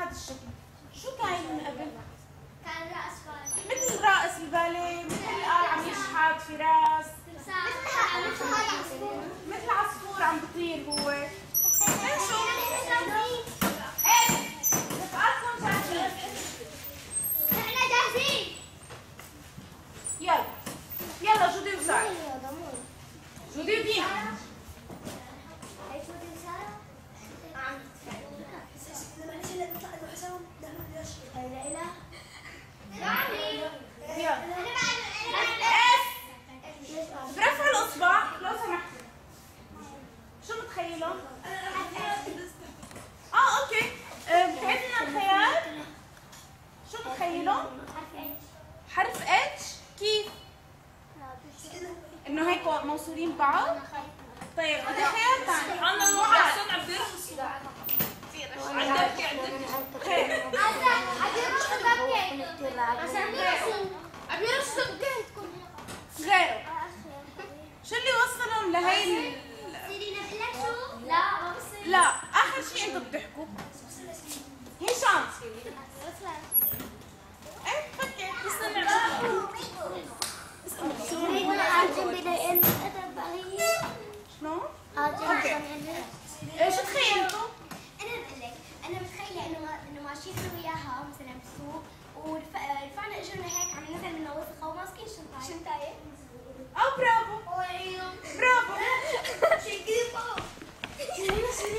بهذا الشكل. شو كاين من قبل؟ كان رأس بالي. مثل رأس البالي، مثل عم يشحت في راس، مثل عصفور عم بيطير هو. شو؟ ايه؟ رفقاتكم جاهزين؟ نحن جاهزين. يلا يلا جودي وسارة. جودي ودينا. برفع الاصبع لو سمحتوا. شو متخيلون؟ اوكي. بتعدنا الخيال. شو متخيلون؟ حرف اتش. كيف؟ انه هيك موصولين ببعض؟ طيب بدي خيال ثاني. انا واحد سنة عم بيرقصوا. عندك خير. غيره. شو اللي وصلهم لهي لا اخر شيء انتم بتحكوا. هشام. ايه فكر. شنو؟ اوكي. شو تخيلتوا؟ انا بقول لك انا متخيله انه ماشيين انا وياها مثلا بالسوق ورفعنا اجرنا هيك عم ننزل من وسخه وماسكين شنطايه. برافو. برافو.